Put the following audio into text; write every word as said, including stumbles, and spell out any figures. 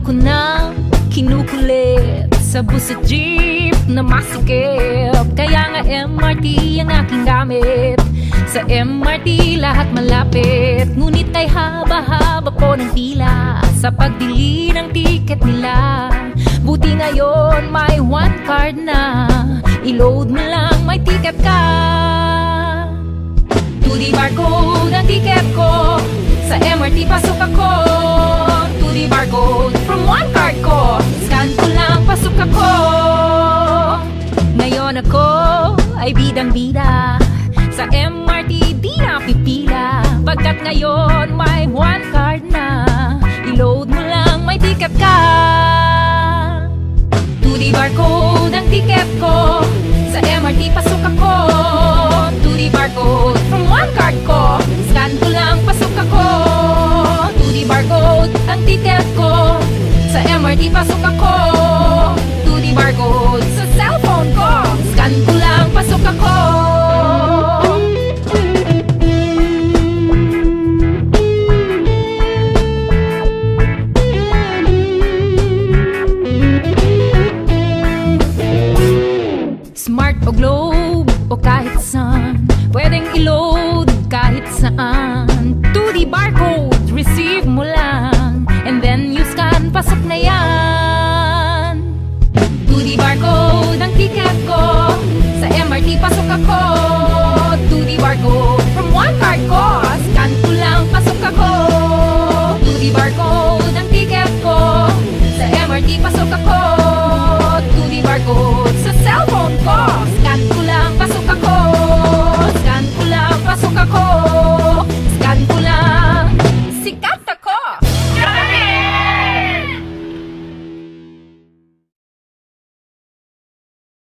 Ako na kinukulit sa bus at jeep na masikip. Kaya nga M R T ang aking gamit. Sa M R T lahat malapit, ngunit ay haba-haba po ng pila sa pagbili ng tiket nila. Buti ngayon may one card na, i-load mo lang may tiket ka. two D barcode ang tiket ko, sa M R T pasok ako. two D barcode from one card ko, scan ko lang pasok ako. Ngayon ako ay bidang-bida, sa M R T di na pipila. Pagkat ngayon may one card na, i-load mo lang may tiket ka. two D barcode ang tiket ko, sa M R T pasok ako. two D barcode from one card ko, scan ko lang pasok ako. two D barcode ang tiket ko, sa M R T pasok ako. two D barcode sa cellphone ko, scan ko lang pasok ako. Smart o Globe o kahit